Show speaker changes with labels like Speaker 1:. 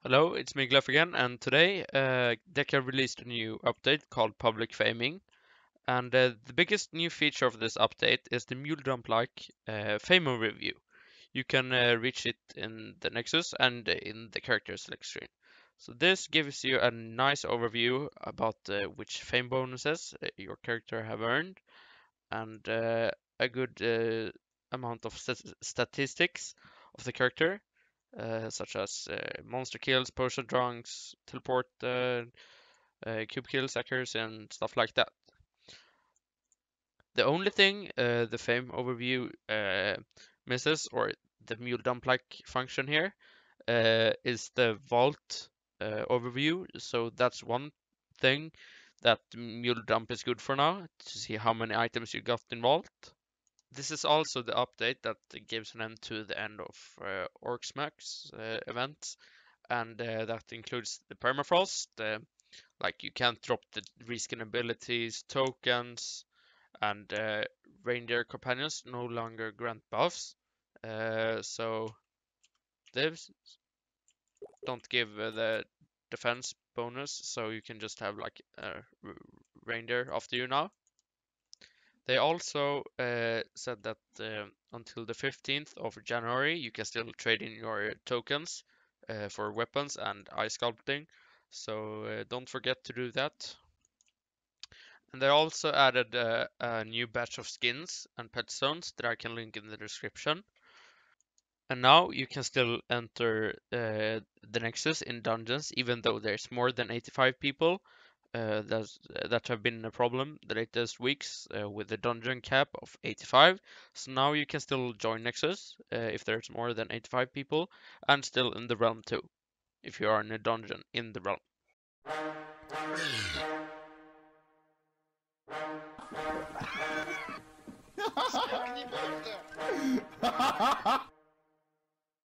Speaker 1: Hello, it's me Gluff again, and today Deca released a new update called Public Faming. And the biggest new feature of this update is the mule dump-like fame overview. You can reach it in the Nexus and in the character select screen. So this gives you a nice overview about which fame bonuses your character have earned, and a good amount of statistics of the character, such as monster kills, potion drunks, teleport, cube kills, accuracy, and stuff like that. The only thing the fame overview misses, or the mule dump like function here, is the vault overview. So that's one thing that mule dump is good for now, to see how many items you got in vault. This is also the update that gives an end to the end of Orcs Max event, and that includes the permafrost. Like you can't drop the reskin abilities, tokens, and reindeer companions no longer grant buffs. So divs don't give the defense bonus, so you can just have like a reindeer after you now. They also said that until the 15th of January, you can still trade in your tokens for weapons and eye sculpting. So don't forget to do that. And they also added a new batch of skins and pet zones that I can link in the description. And now you can still enter the Nexus in dungeons, even though there's more than 85 people. That have been a problem the latest weeks with the dungeon cap of 85. So now you can still join Nexus if there's more than 85 people, and still in the realm too, if you are in a dungeon in the realm.